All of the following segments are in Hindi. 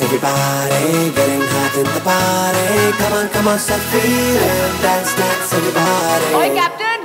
everybody, getting hot in the party. Come on, start feeling. Dance, dance, everybody. Oi, Captain!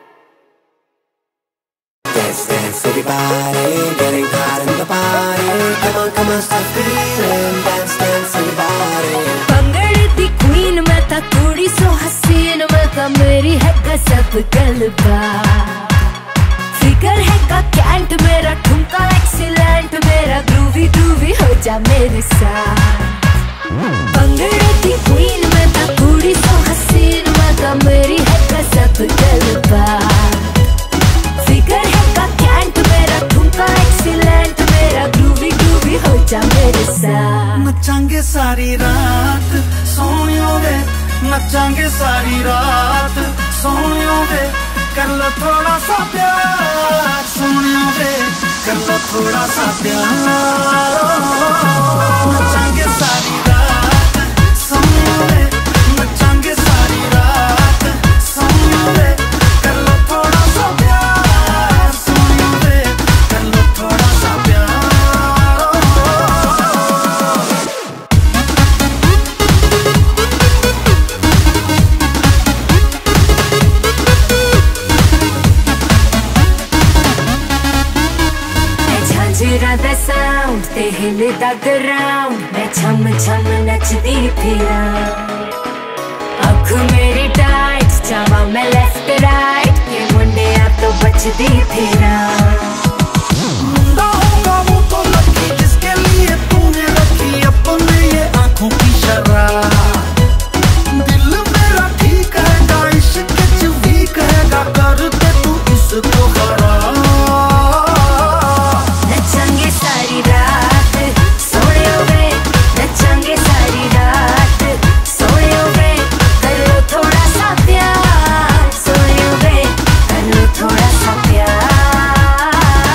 Dance, everybody, getting hot in the party. Come on, start feeling. Dance, dance, everybody. भंगड़े the queen मैं था थोड़ी सो हसीन मैं था मेरी है गजब गलबा फिगर है का कैंट मेरा ठुमका एक्सीलेंट मेरा ग्रूवी ग्रूवी हो जा मेरे साथ भंगड़े दी क्वीन मैं था थोड़ी सो हसीन मैं था मेरी है गजब गलबा फिगर है का कैंट मेरा ठुमका एक्सीलेंट मेरा ग्रूवी ग्रूवी हो जा मेरे साथ नचांगे सारी रात सोनियो वे नचांगे सारी रात सोनियो वे कर लो थोड़ा सा प्यार सोनियो वे कर लो थोड़ा सा प्यार नचांगे सारी रात सोनियो वे नचांगे सारी रात सोनियो वे कर लो थोड़ा सा प्यार सोनियो वे कर लो थोड़ा सा प्यार झांझरा दा साउंड ते हिलदा ग्राउंड मैं छम छम नचदी फिरा अख मेरी टाइट जावा मैं लेफ्ट राइट ये मुंडे आप तो बचदी फिरा मुंडा होगा वो तो लकी जिसके लिए तूने रखी अपने ये आंखों की शराब दिल मेरा ठीक है इश्क च वीक है कर दे तू इसको खराब नचांगे सारी रात सोने वे नचांगे सारी रात सोने वे कर लो थोड़ा सा प्यार सोने वे कर लो थोड़ा सा प्यार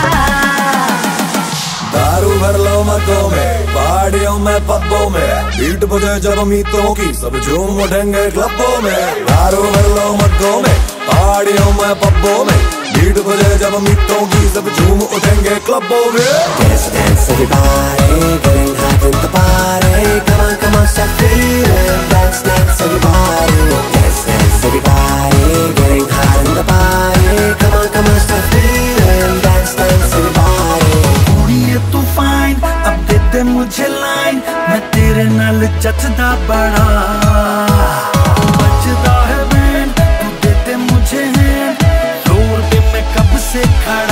दारू भर लो मर्दों में पहाड़ियों में पब्बों में बीट बजे जब मीतों की सब झूम उठेंगे क्लबों में दारू भर लो मर्दों में पहाड़ियों में पब्बों में बीट बजे जब मीतों की सब झूम उठेंगे क्लबों में Dance, dance, everybody, getting hot in the party. Come on, start feeling. Dance, dance, everybody. Dance, dance, everybody, getting hot in the party. Come on, start feeling. Dance, dance, everybody. कुड़िए तू फाइन अब दे दे मुझे लाइन मैं तेरे नाल जचदा बड़ा बजदा है बैंड तू दे दे मुझे हैंड फ्लोर पे मैं कब से खड़ा